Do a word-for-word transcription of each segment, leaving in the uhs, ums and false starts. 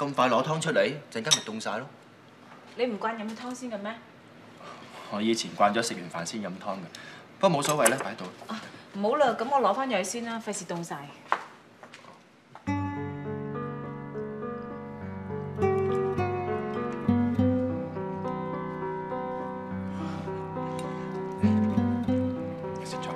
咁快攞湯出嚟，陣間咪凍晒咯。 你唔慣飲湯先嘅咩？ 我以前慣咗食完飯先飲湯嘅，不過冇所謂啦，擺喺度。 啊，唔好啦，咁我攞翻入去先啦，費事凍晒。 食咗。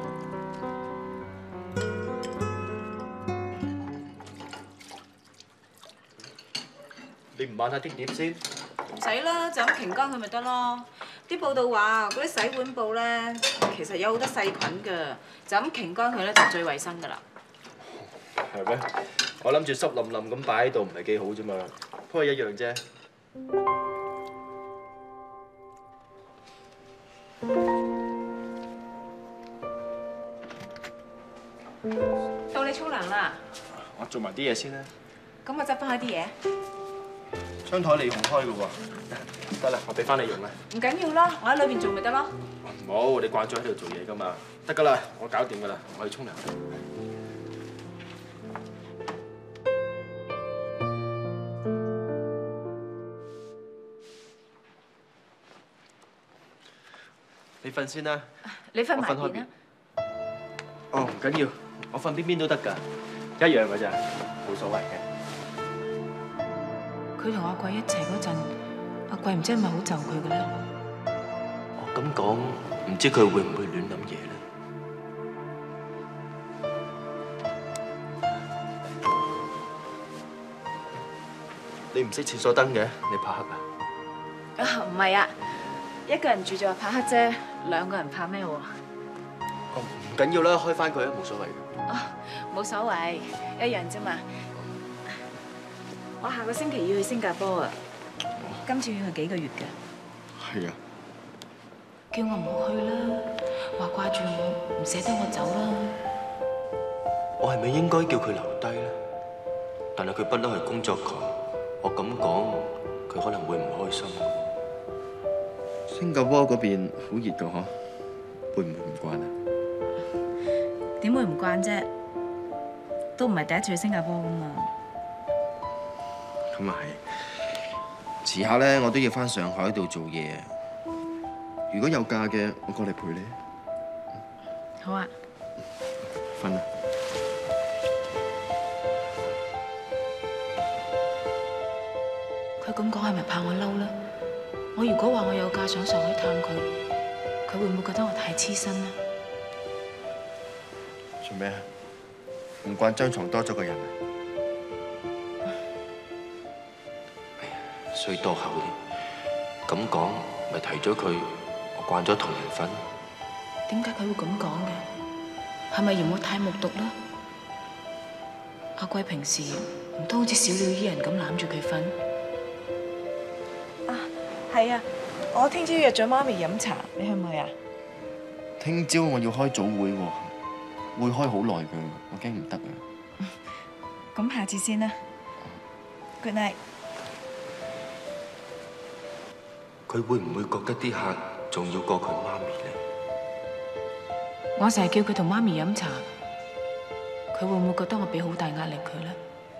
你唔玩下啲碟先？ 唔使啦，就咁擎乾佢咪得咯。啲報道話嗰啲洗碗布咧，其實有好多細菌㗎，就咁擎乾佢咧就最衞生㗎啦。 係咩？我諗住濕淋淋咁擺喺度唔係幾好啫嘛，不過一樣啫。 到你沖涼啦， 我做埋啲嘢先啦。 咁我執翻開啲嘢。 張台你用開嘅喎，得啦，我俾翻你用啦。 唔緊要啦，我喺裏邊做咪得咯。 冇，你慣咗喺度做嘢噶嘛，得噶啦，我搞掂噶啦，我去沖涼。你瞓先啦。 你瞓埋我瞓開邊邊啦。 哦，唔緊要，我瞓邊邊都得㗎，一樣㗎咋，冇所謂嘅。 佢同阿貴一齊嗰陣，阿貴唔知係咪好就佢嘅咧？ 我咁講，唔知佢會唔會亂諗嘢咧？你唔熄廁所燈嘅，你怕黑啊？ 啊，唔係啊，一個人住就話怕黑啫，兩個人怕咩喎？ 哦，唔緊要啦，開翻佢啊，冇所謂嘅。 啊，冇所謂，一樣啫嘛。我下個星期要去新加坡啊，今次要去幾個月㗎。 係啊。 叫我唔好去啦，話掛住我，唔捨得我走啦。 我係咪應該叫佢留低咧？但係佢不嬲係工作狂，我咁講，佢可能會唔開心。新加坡嗰邊好熱㗎嗬，會唔會唔慣啊？ 點會唔慣啫？都唔係第一次去新加坡㗎嘛。 咁啊係，遲下咧我都要翻上海度做嘢。如果有假嘅，我過嚟陪你。 好啊。 瞓啦。 佢咁講係咪怕我嬲咧？我如果話我有假上上海探佢，佢會唔會覺得我太黐身咧？ 做咩啊？唔慣張床多咗個人啊？哎呀，衰多口啲。咁講咪提咗佢，我慣咗同人瞓。 點解佢會咁講嘅？係咪嫌我太木獨啦？阿貴平時唔通好似小鳥依人咁攬住佢瞓？啊，係啊，我聽朝約咗媽咪飲茶，你去唔去啊？ 聽朝我要開早會喎，會開好耐㗎，我驚唔得啊。 咁下次先啦。Good night。 佢會唔會覺得啲客仲要過佢媽咪咧？ 我成日叫佢同媽咪飲茶，佢會唔會覺得我俾好大壓力佢咧？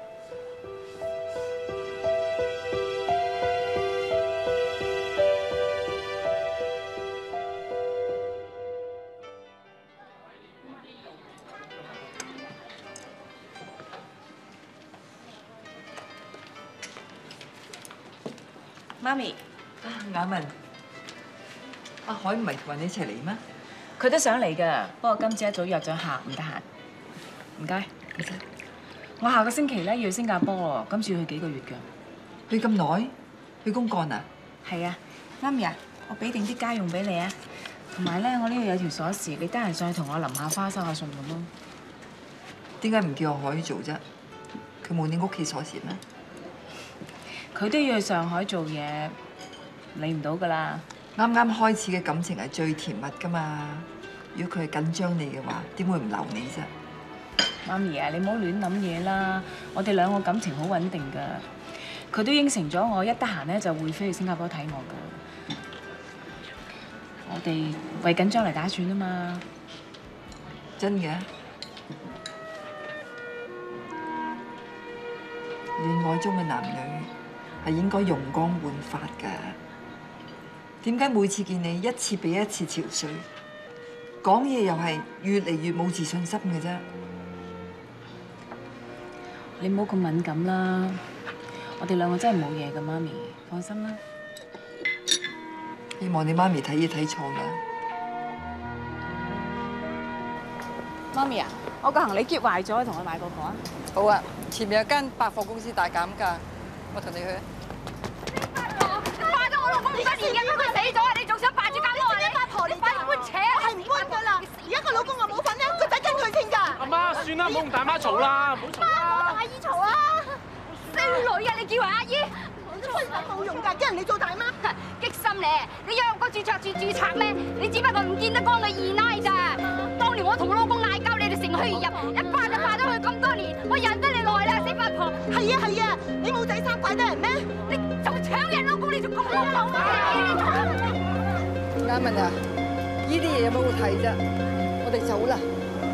媽咪， 雅文，阿海唔係同你一齊嚟咩？ 佢都想嚟㗎，不過今朝一早約咗客，唔得閒。唔該。我下個星期咧要去新加坡喎，今次要去幾個月㗎。 去咁耐？去公幹啊？ 係啊，媽咪啊，我俾定啲家用俾你啊，同埋咧我呢度有條鎖匙，你得閒上去同我淋下花收下信咁咯。 點解唔叫阿海做啫？佢冇你屋企鎖匙咩？ 佢都要去上海做嘢，理唔到㗎啦。 啱啱開始嘅感情係最甜蜜㗎嘛。如果佢係緊張你嘅話，點會唔留你啫？ 媽咪啊，你唔好亂諗嘢啦。我哋兩個感情好穩定㗎。佢都應承咗我，一得閒咧就會飛去新加坡睇我㗎。我哋為緊將來打算啊嘛。 真嘅？戀愛中嘅男女係應該容光煥發㗎。點解每次見你一次比一次憔悴，講嘢又係越嚟越冇自信心嘅啫？ 你唔好咁敏感啦，我哋兩個真係冇嘢㗎，媽咪，放心啦。 希望你媽咪睇嘢睇錯啦。 媽咪啊，我個行李篋壞咗，同我買個貨啊！ 好啊，前面有間百貨公司大減價，我同你去。 霸咗我老公咁多年嘅，咁佢死咗啊！你仲想霸住間屋啊？你八婆，你快啲搬扯啊！係唔搬噶啦！而家個老公又冇份咧，個仔跟佢添㗎。 阿媽，算啦，唔好同大媽嘈啦，唔好嘈啦。 媽，我同阿姨嘈啊！衰女啊！你叫佢阿姨，吹水冇用㗎，叫人哋做大媽，激心咧！你有個註冊處註冊咩？你只不過唔見得光嘅二奶咋？當年我同我老公嗌交，你哋乘虛而入，一霸就霸咗佢咁多年，我忍得你耐啦，死八婆！係啊係啊，你冇仔生怪得人咩？你就搶人老公，你仲咁老母啊！ 嘉文啊，呢啲嘢有冇好睇啫？我哋走啦。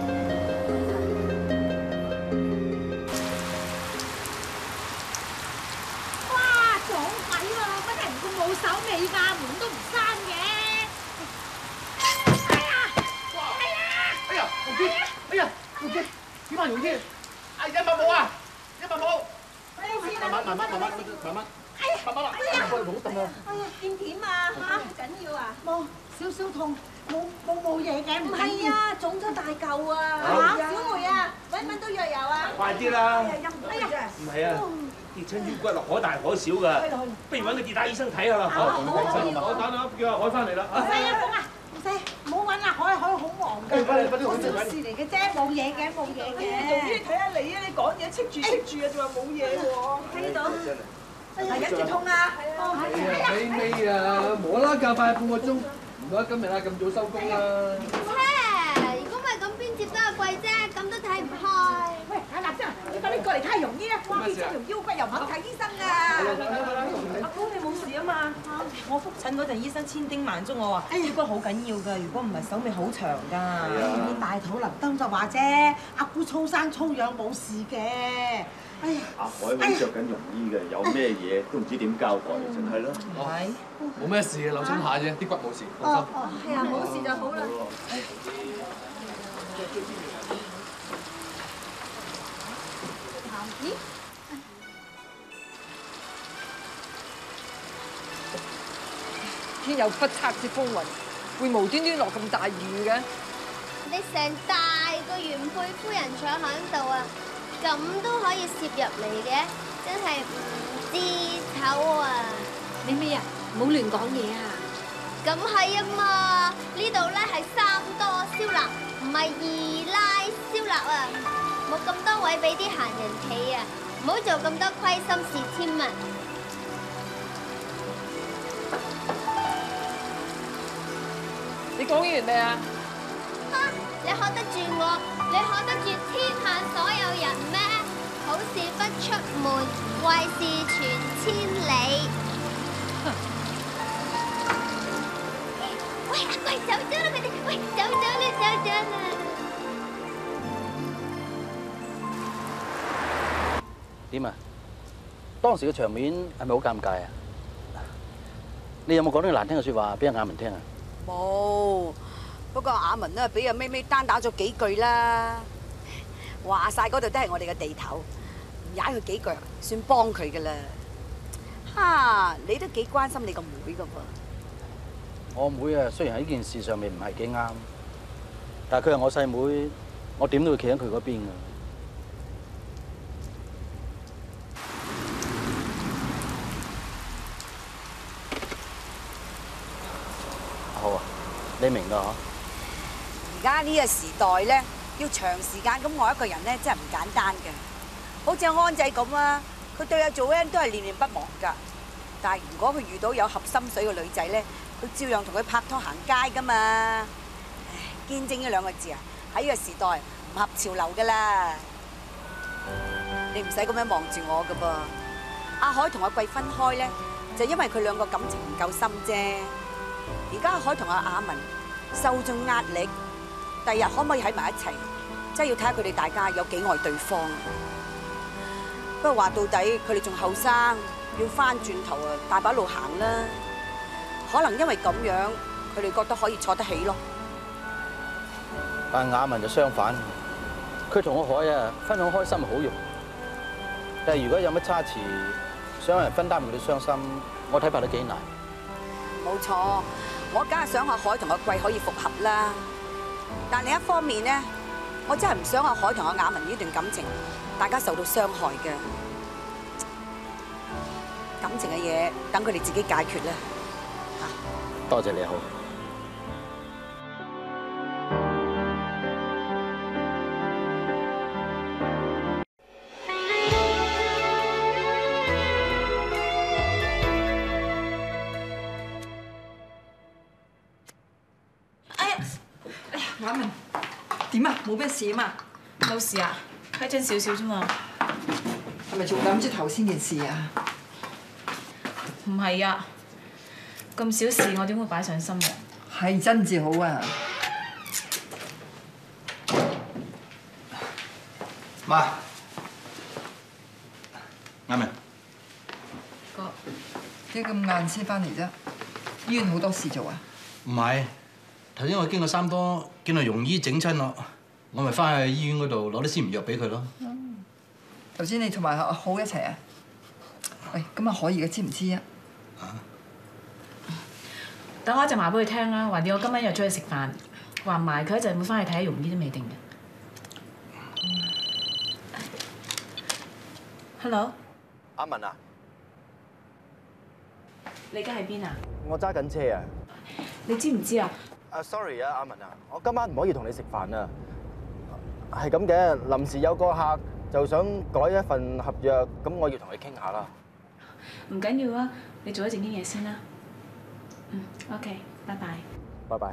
哇，撞鬼喎！乜人咁冇手尾㗎？門都唔閂嘅。哎呀！哎呀！ 哎呀，龍基，哎呀，龍基，點啊，龍基？哎，一百冇啊，一百冇。慢慢慢慢慢慢慢慢。慢慢啦，唔好動啊！ 哎呀，點點啊嚇？緊要啊？冇少少痛，冇冇冇嘢嘅。唔係啊，腫咗大嚿啊！嚇，小梅啊，揾唔揾到藥油啊？ 快啲啦！ 哎呀， 唔係啊，跌親腰骨落可大可小㗎，不如揾個跌打醫生睇下啦。好，我等等叫阿海翻嚟啦。 唔使啊，鳳啊，唔使，唔好揾啊，海海好忙㗎。 快啲快啲， 好小事嚟嘅啫，冇嘢嘅，冇嘢嘅。 總之睇下你啊，你講嘢戚住戚住啊，仲話冇嘢喎。 睇到。係一直痛啊！ 美美啊，無啦啦教快半個鐘，唔怪得今日啊咁早收工啦。 切！如果唔係咁邊接得阿貴啫，咁都睇唔開。 喂，阿立生，你快啲過嚟睇下容姨啊！哇，啲七條腰骨又唔肯睇醫生啊！ 阿哥你冇事啊嘛？我覆診嗰陣，醫生千叮萬囑我話腰骨好緊要㗎，如果唔係手尾好長㗎。 你大肚能登就話啫，阿姑粗生粗養冇事嘅。哎呀！ 阿海揾着緊容醫嘅，有咩嘢都唔知點交代，真係咯。 係。 冇咩事嘅，扭親下啫，啲骨冇事，放心。 哦，係啊，冇事就好啦。咦？ 天有不測之風雲，會無端端落咁大雨嘅？ 你成大個原配夫人坐喺度啊，咁都可以攝入嚟嘅，真係唔知醜啊！ 美美啊，唔好亂講嘢啊！ 咁係啊嘛，呢度咧係三多燒臘，唔係二奶燒臘啊！冇咁多位俾啲閒人企啊，唔好做咁多虧心事添啊！ 你講完未啊？ 哈！你可得住我，你可得住天下所有人咩？好事不出門，壞事傳千里。喂，阿貴走咗啦，佢哋，喂，走咗啦，走咗啦。 點啊？當時嘅場面係咪好尷尬啊？你有冇講啲難聽嘅説話俾阿雅文聽啊？ 冇，不過雅文咧俾阿咪咪單打咗幾句啦。話晒嗰度都係我哋嘅地頭，唔踩佢幾腳算幫佢噶啦。哈，你都幾關心你個妹噶噃？ 我妹啊，雖然喺呢件事上面唔係幾啱，但係佢係我細妹，我點都會企喺佢嗰邊㗎。好啊，你明㗎嗬？ 而家呢個時代咧，要長時間咁愛一個人咧，真係唔簡單嘅。好似安仔咁啊，佢對阿祖恩都係念念不忘㗎。但係如果佢遇到有合心水嘅女仔咧，佢照樣同佢拍拖行街㗎嘛。唉，堅貞呢兩個字啊，喺呢個時代唔合潮流㗎啦。你唔使咁樣望住我㗎噃。阿海同阿貴分開咧，就因為佢兩個感情唔夠深啫。而家阿海同阿雅文受盡壓力，第日可唔可以喺埋一齊，真係要睇下佢哋大家有幾愛對方。不過話到底，佢哋仲後生， 要翻轉頭啊，大把路行啦。可能因為咁樣，佢哋覺得可以坐得起咯。 但係雅文就相反，佢同我海啊分享開心好容易，但係如果有乜差池，想有人分擔佢啲傷心，我睇怕都幾難。 冇錯，我梗係想阿海同阿貴可以復合啦。但另一方面咧，我真係唔想阿海同阿雅文呢段感情，大家受到傷害嘅。感情嘅嘢，等佢哋自己解決啦。 多謝你好。 雅文，點啊？冇咩事啊嘛？ 冇事啊，批准少少啫嘛。 係咪仲諗住頭先件事啊？ 唔係啊，咁小事我點會擺上心嘅？ 係真至好啊！ 媽，雅文， 哥， 點解咁晏先翻嚟啫？醫院好多事做啊？ 唔係，頭先我經過三多，見到容姨整親我，我咪翻去醫院嗰度攞啲消炎藥俾佢咯。 頭先你同埋阿好一齊啊？喂，咁阿海而家知唔知啊？ 等我一陣話俾佢聽啦，話掂我今晚約咗去食飯，話埋佢一陣會翻去睇容姨都未定嘅。Hello， 阿文啊， 你而家喺邊啊？ 我揸緊車啊。 你知唔知啊？ 啊 ，sorry 啊，阿文啊，我今晚唔可以同你食飯啊。係咁嘅，臨時有個客就想改一份合約，咁我要同佢傾下啦。 唔緊要啊，你做咗正經嘢先啦。嗯 ，OK， 拜拜。 拜拜。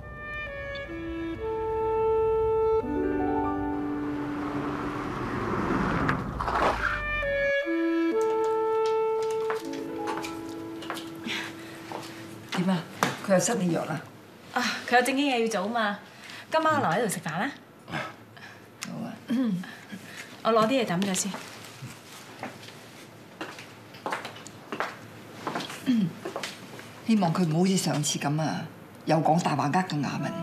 點啊？佢又塞你藥啦？ 啊，佢有正經嘢要做啊嘛。今晚我留喺度食飯啦。 好啊。 我攞啲嘢抌咗先。 希望佢唔好似上次咁啊，又講大話呃到雅文。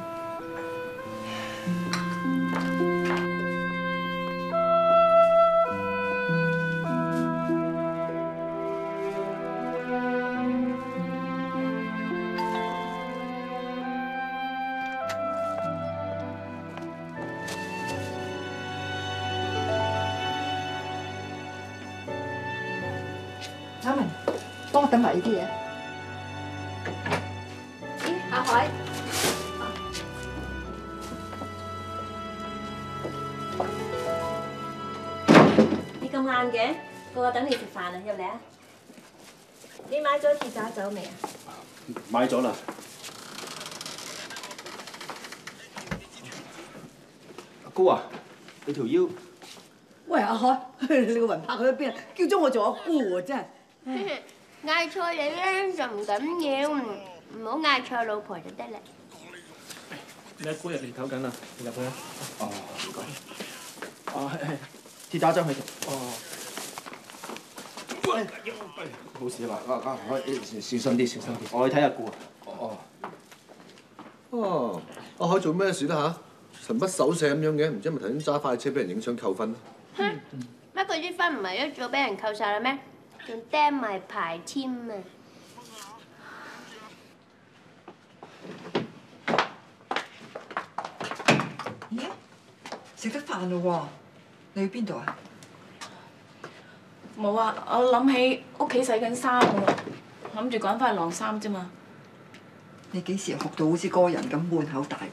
雅文，幫我等埋呢啲嘢。 阿海， 你咁晏嘅，個個等你食飯啊，入嚟啊！你買咗鐵打酒未啊？ 買咗啦。 阿姑啊，你條腰。 喂，阿海，你個魂魄去咗邊啊？叫咗我做阿姑喎，真係。 嗌錯你咧就唔緊要，唔好嗌錯老婆就得啦。 你阿姑入邊唞緊啦，你入去啊。 哦，唔該。啊，係係，鐵打針喺度。哦。喂，冇事啦，啊啊，小心啲，小心啲。我去睇阿姑啊。哦。 哦，阿海做咩事啦嚇？神不守舍咁樣嘅，唔知係咪頭先揸快車俾人影相扣分？ 哼，乜佢啲分唔係一早俾人扣晒啦咩？仲釘埋牌添啊！ 咦？食得飯咯喎！你去邊度啊？ 冇啊，我諗起屋企洗緊衫喎，諗住趕翻去晾衫啫嘛。 你幾時學到好似嗰個人咁滿口大話？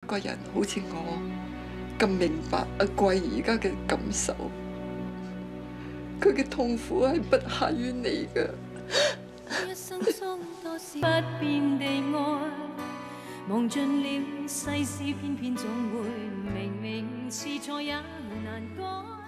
個人好似我咁明白阿貴而家嘅感受，佢嘅痛苦係不下於你嘅。 一生中多少不變地愛，望盡了世事，偏偏總會明明是錯也難改。